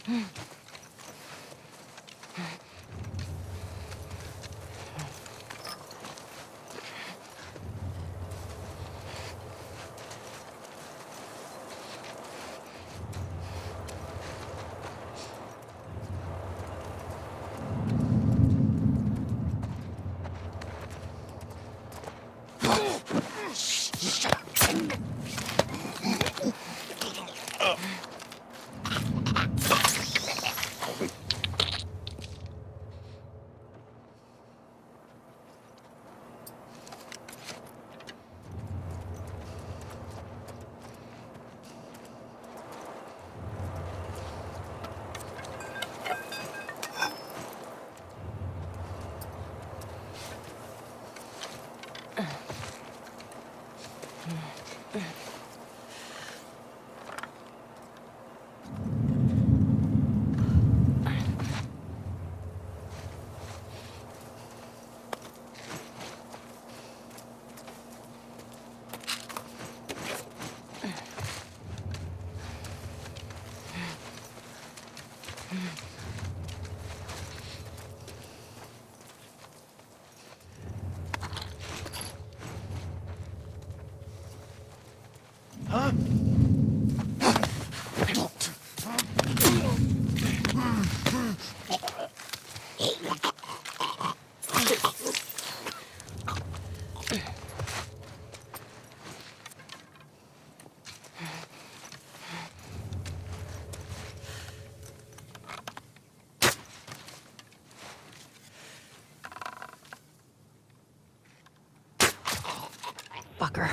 Fucker.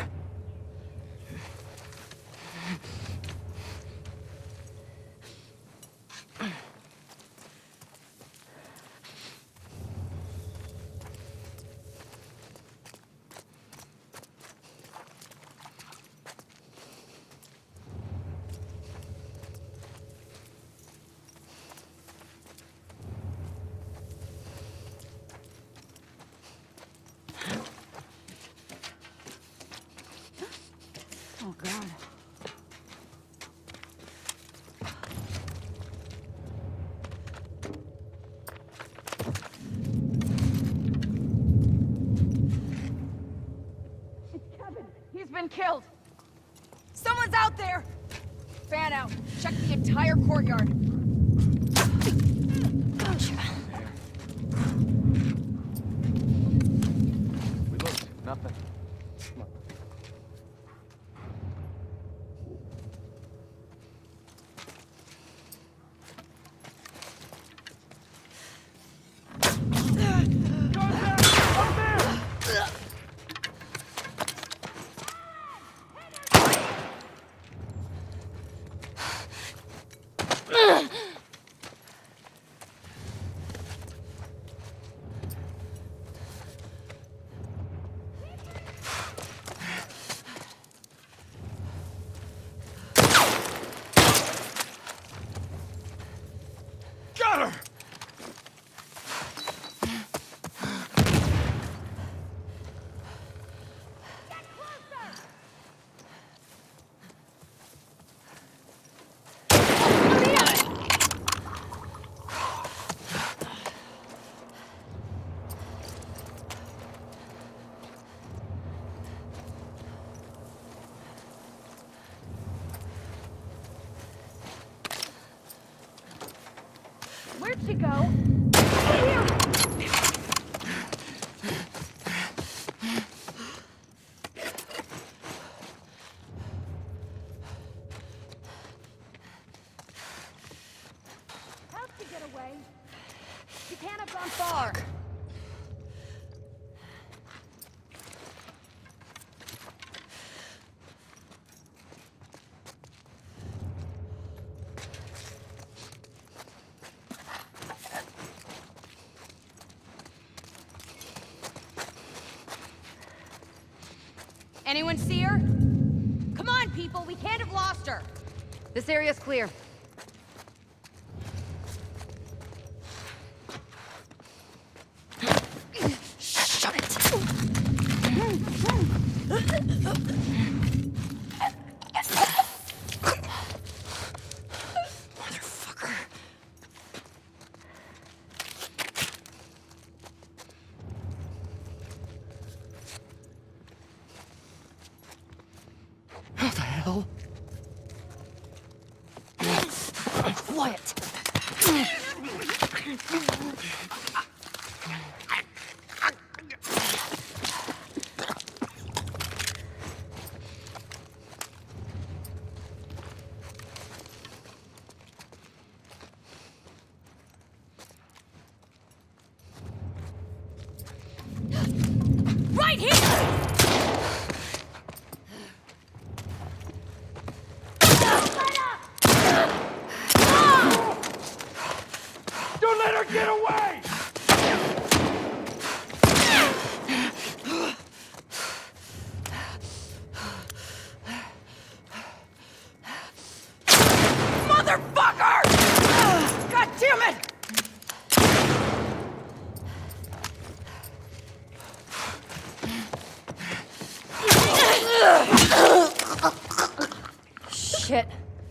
Oh, God. It's Kevin. He's been killed. Someone's out there. Fan out. Check the entire courtyard. Gotcha. We looked. Nothing. Come on. Where'd she go? Here! How'd she get away? She can't have gone far. Anyone see her? Come on, people, we can't have lost her. This area's clear. Shut it! Motherfucker. hell? Quiet. Right here! Don't let her get away! Motherfucker! God damn it! Shit.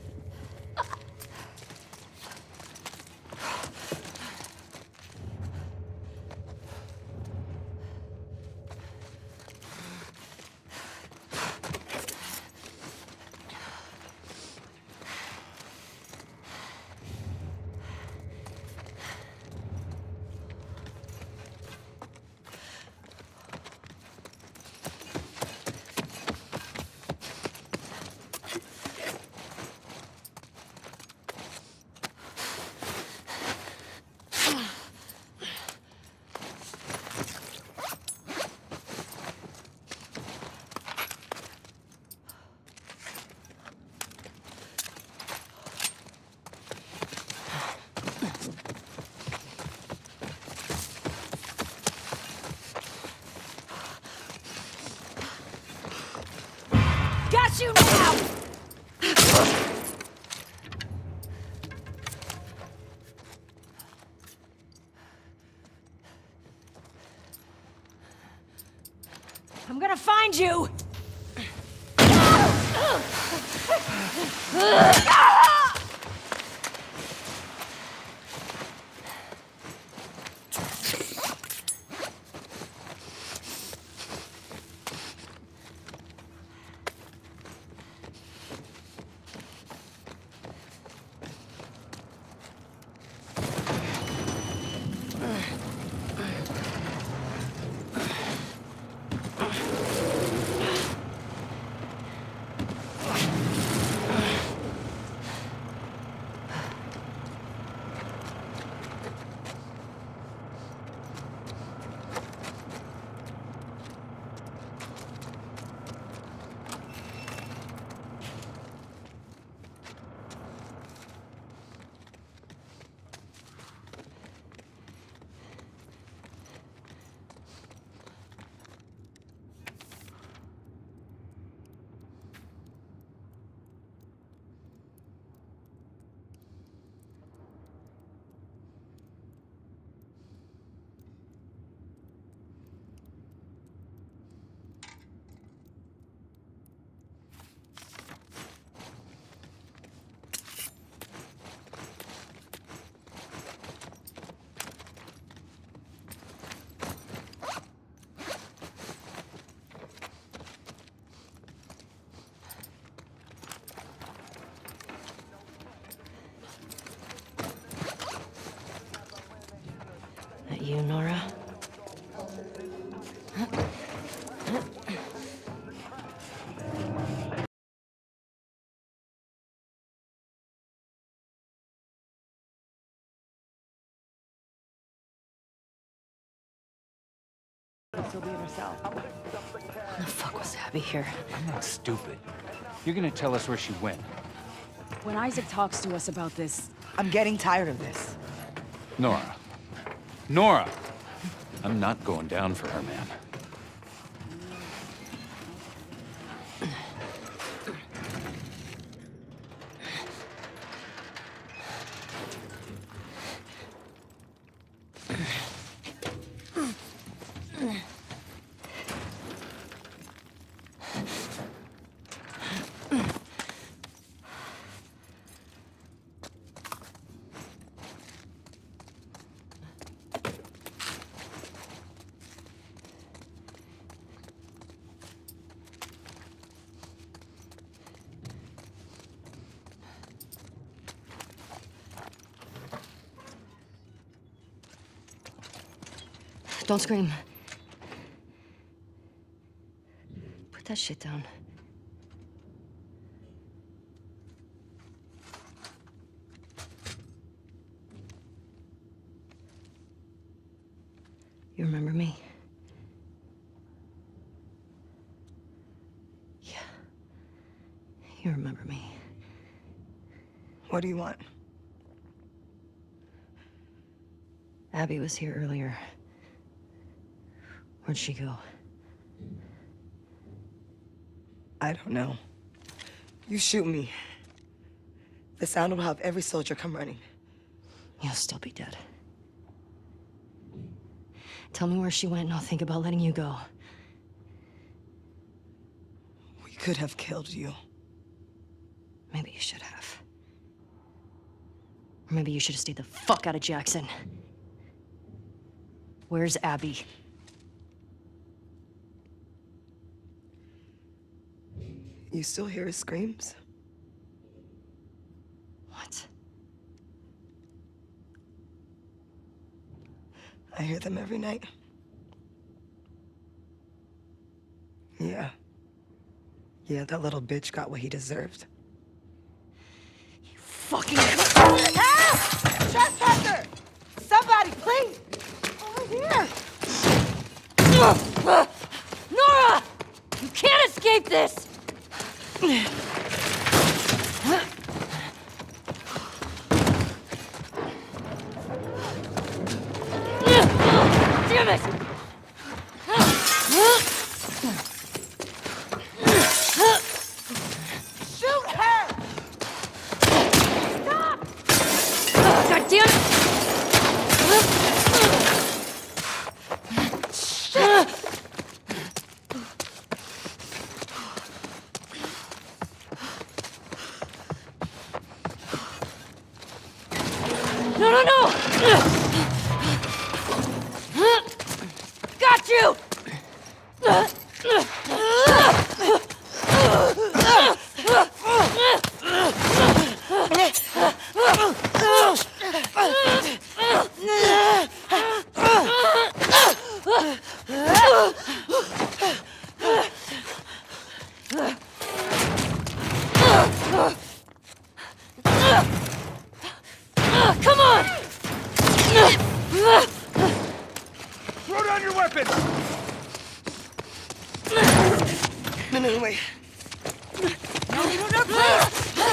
Got you now! I'm gonna find you! That you, Nora? Still being herself. The fuck was Abby here? I'm not stupid. You're gonna tell us where she went. When Isaac talks to us about this, I'm getting tired of this. Nora. Nora! I'm not going down for her, man. Don't scream. Put that shit down. You remember me? Yeah. You remember me. What do you want? Abby was here earlier. Where'd she go? I don't know. You shoot me. The sound will have every soldier come running. You'll still be dead. Tell me where she went and I'll think about letting you go. We could have killed you. Maybe you should have. Or maybe you should have stayed the fuck out of Jackson. Where's Abby? You still hear his screams? What? I hear them every night. Yeah. Yeah, that little bitch got what he deserved. You fucking... Help! Trespasser! Somebody, please! Over here! Nora! You can't escape this! Damn it! Shoot her! Stop! God damn it! No, no, no! Got you! Come on! Throw down your weapon! No, wait. No, please!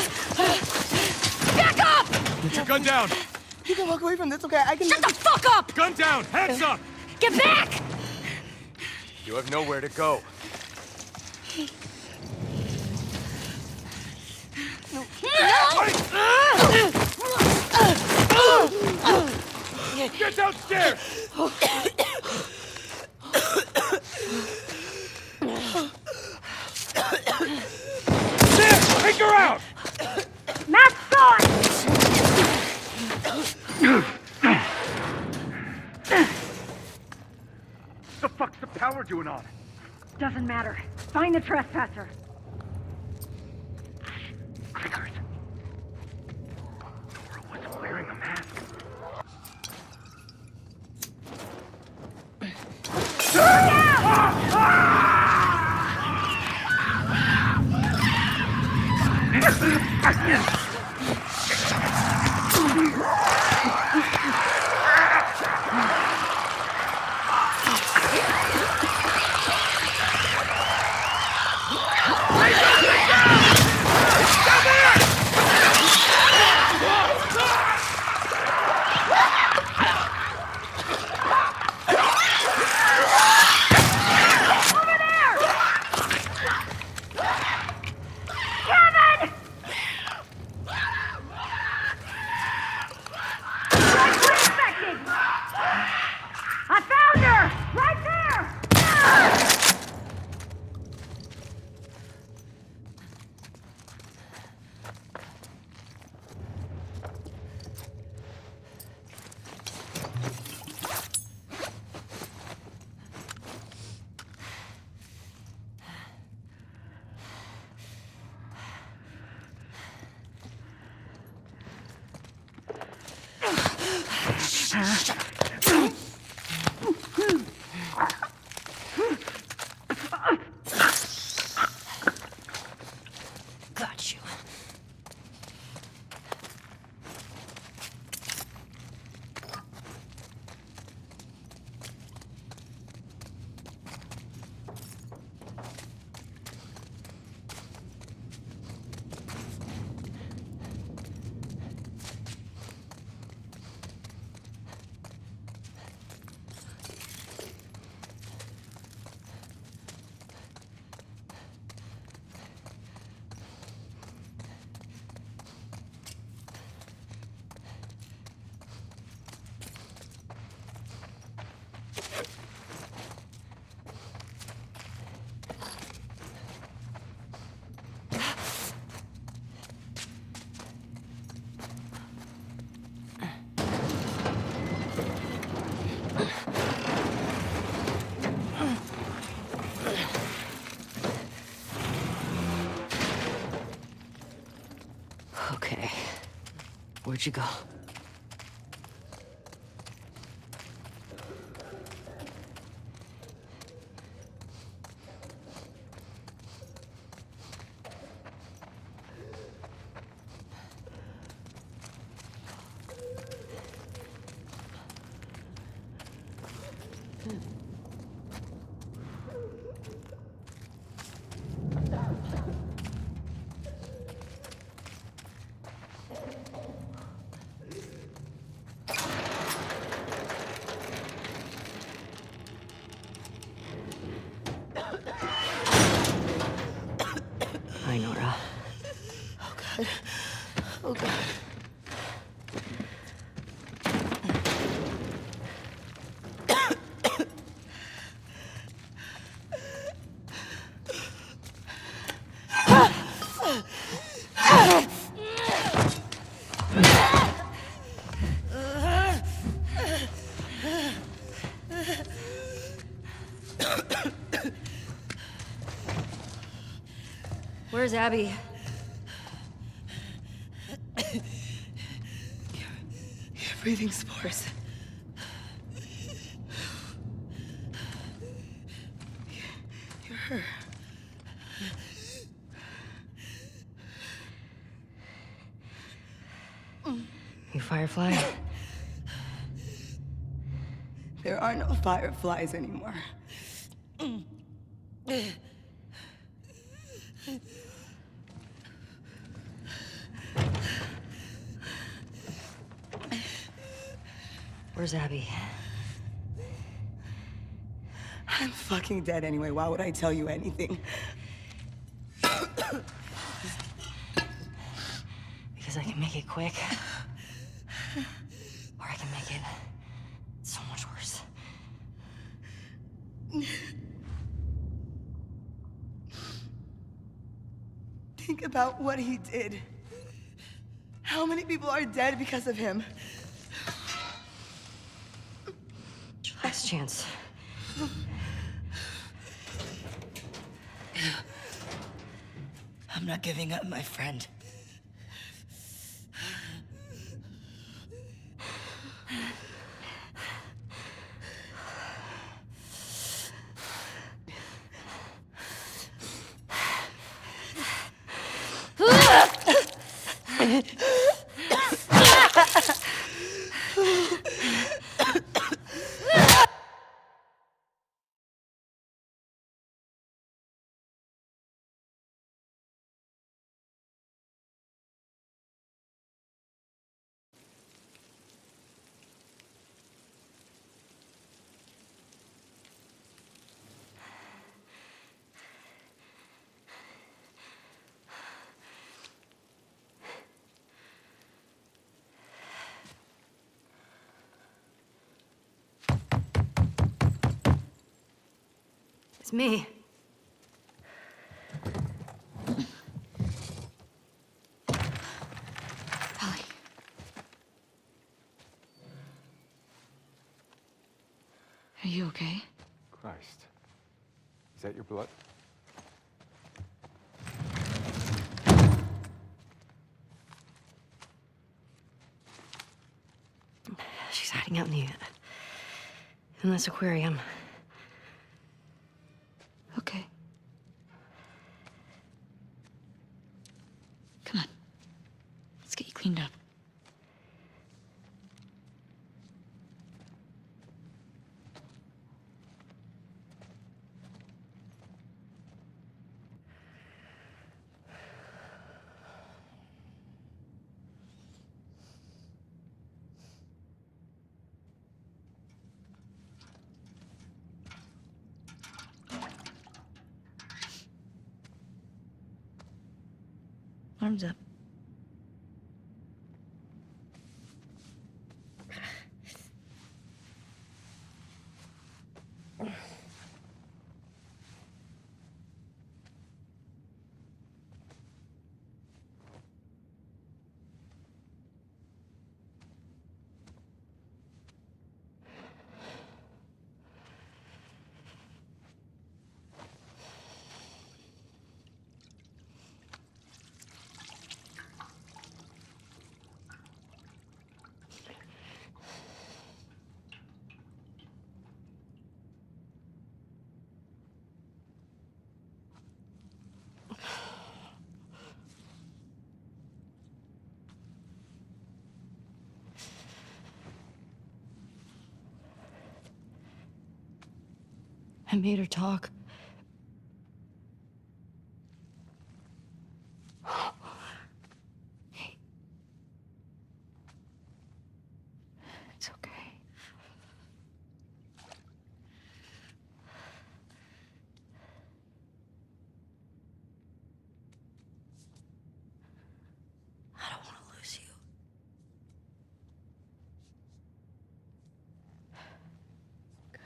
Back up! Put your gun down! You can walk away from this, okay? I can... Shut the fuck up! Gun down! Hands up! Get back! You have nowhere to go. Get downstairs! There! Take her out! Max on! The fuck's the power doing on? Doesn't matter. Find the trespasser. Clickers. Nora wasn't wearing a mask. I found her! Right there! Okay. Where'd you go? Hi, Nora. Oh, God. Oh, God. Where's Abby? You're breathing spores. You're her. You Firefly? There are no fireflies anymore. Where's Abby? I'm fucking dead anyway. Why would I tell you anything? Because I can make it quick. Or I can make it so much worse. Think about what he did. How many people are dead because of him? Last chance. I'm not giving up, my friend. It's me. Ellie. Are you okay? Christ. Is that your blood? She's hiding out in this aquarium. Okay. Come on. Let's get you cleaned up. Arms up. I made her talk. Hey. It's okay. I don't want to lose you. Good.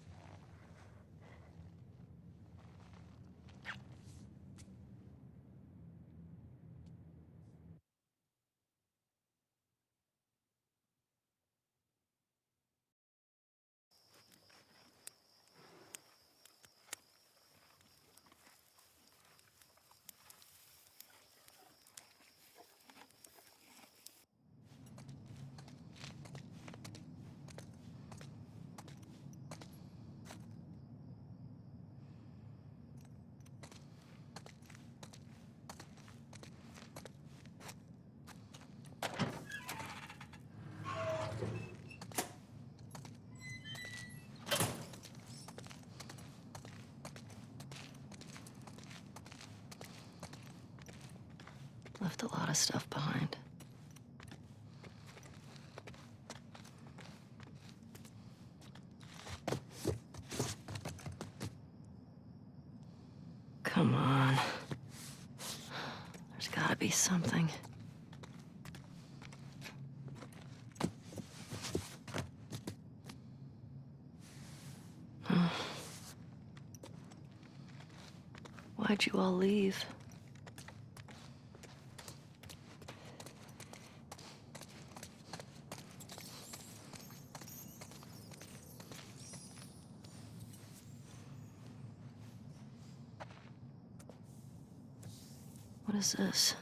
Left a lot of stuff behind. Come on. There's gotta be something. Huh. Why'd you all leave? What is this?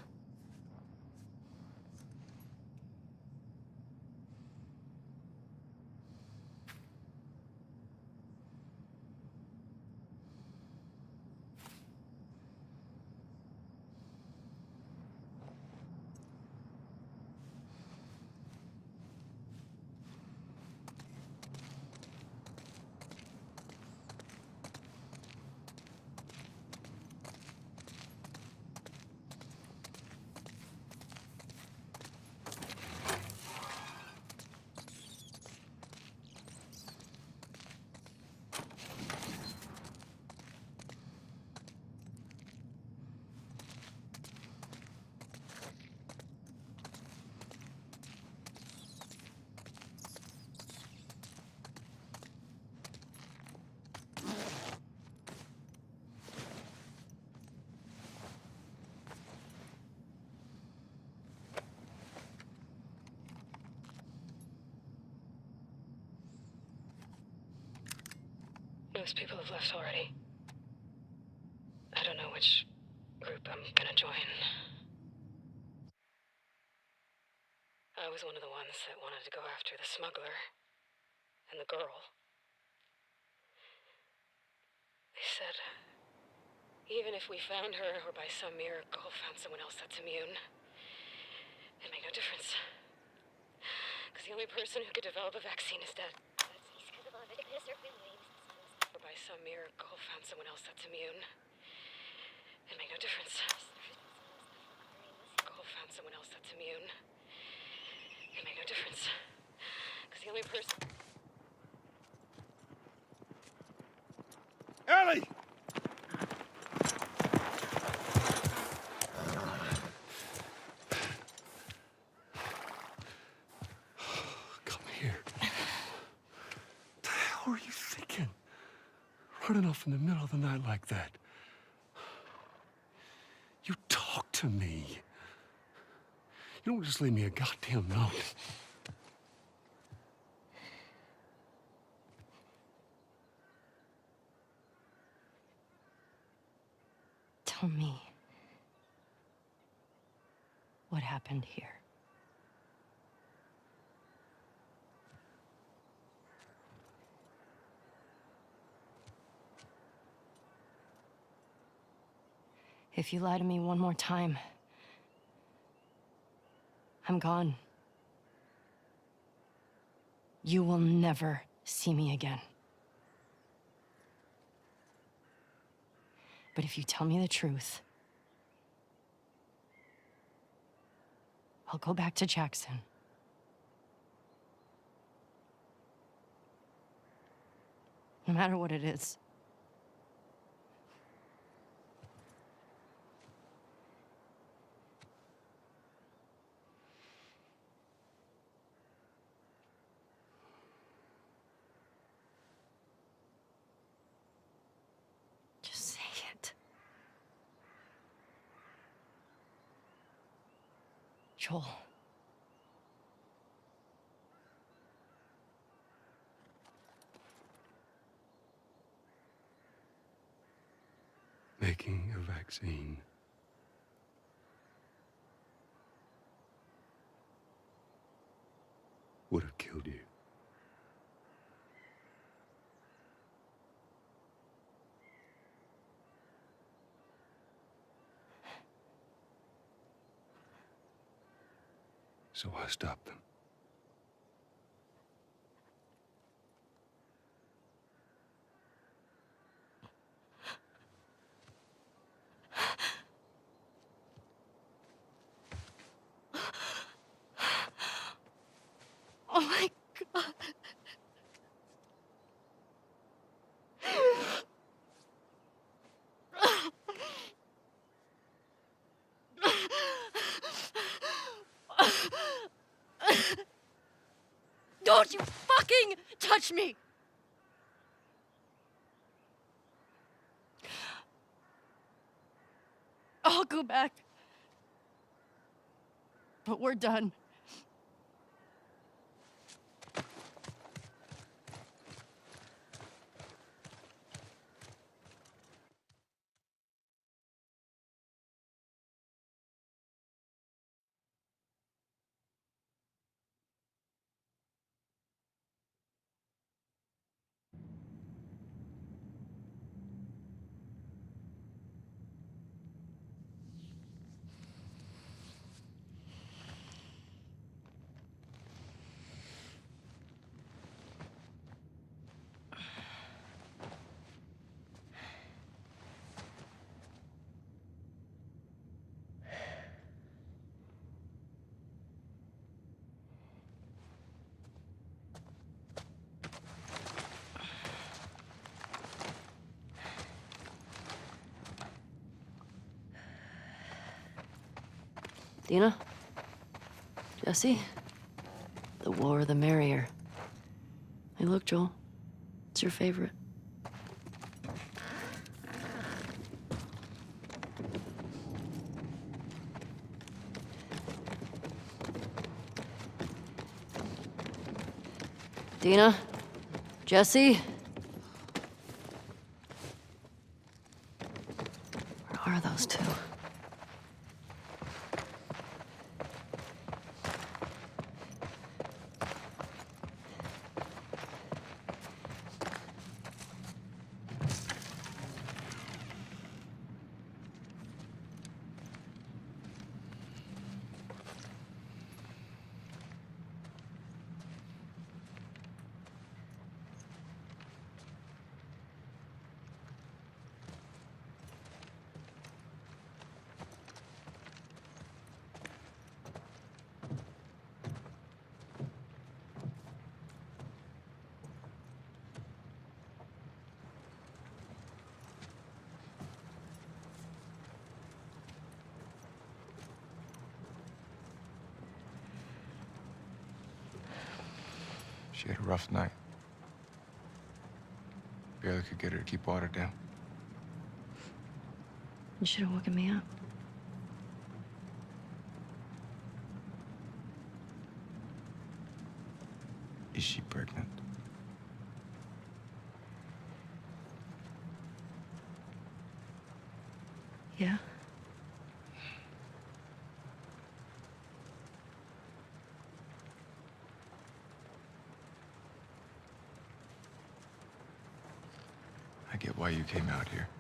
Most people have left already. I don't know which group I'm gonna join. I was one of the ones that wanted to go after the smuggler and the girl. They said, even if we found her, or by some miracle found someone else that's immune, it'd make no difference. Because the only person who could develop a vaccine is dead. Or by some miracle found someone else that's immune, it'd make no difference. Found someone else that's immune, it'd make no difference. Because the only person... Ellie! Come here. What the hell were you thinking? Running off in the middle of the night like that. You talk to me. You don't just leave me a goddamn note. Tell me. What happened here? If you lie to me one more time, I'm gone. You will never see me again. But if you tell me the truth, I'll go back to Jackson. No matter what it is. Just say it. Joel. Making a vaccine would have killed you. So I stopped them. Oh my God. Don't you fucking touch me! I'll go back. But we're done. Dina? Jesse? The more the merrier. Hey, look, Joel. It's your favorite. Dina? Jesse? Where are those two? She had a rough night. Barely could get her to keep water down. You should have woken me up. Is she pregnant? Yeah? I get why you came out here.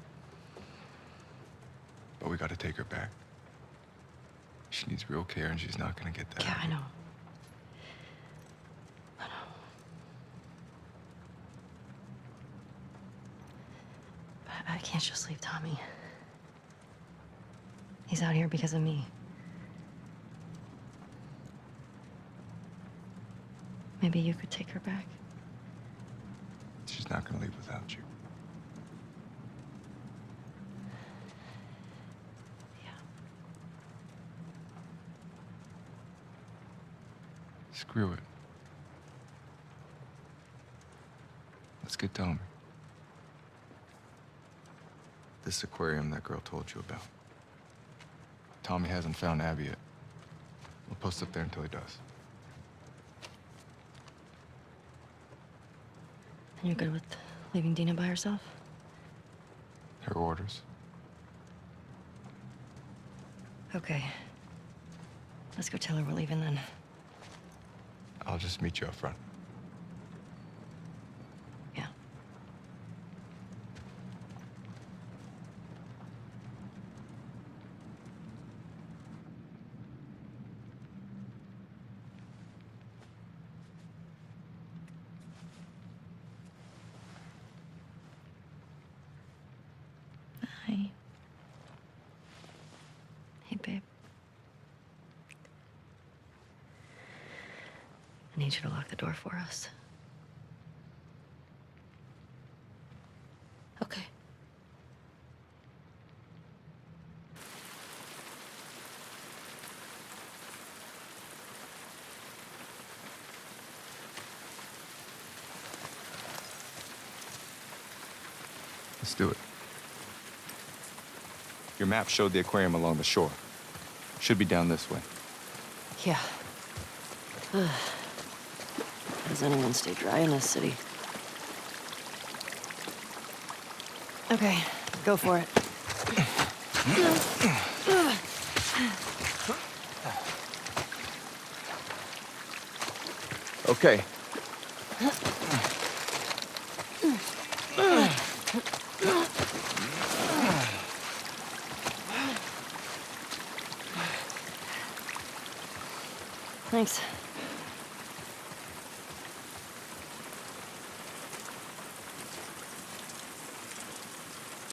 But we gotta take her back. She needs real care and she's not gonna get that. Yeah, I know. I know. But I can't just leave Tommy. He's out here because of me. Maybe you could take her back. She's not gonna leave without you. Yeah. Screw it. Let's get Tommy. This aquarium that girl told you about. Tommy hasn't found Abby yet. We'll post up there until he does. And you're good with leaving Dina by herself? Her orders. Okay. Let's go tell her we're leaving then. I'll just meet you up front. Yeah. Bye. Hey, babe. I need you to lock the door for us. Okay. Let's do it. Your map showed the aquarium along the shore. Should be down this way. Yeah. Does anyone stay dry in this city? Okay, go for it. Okay. Thanks.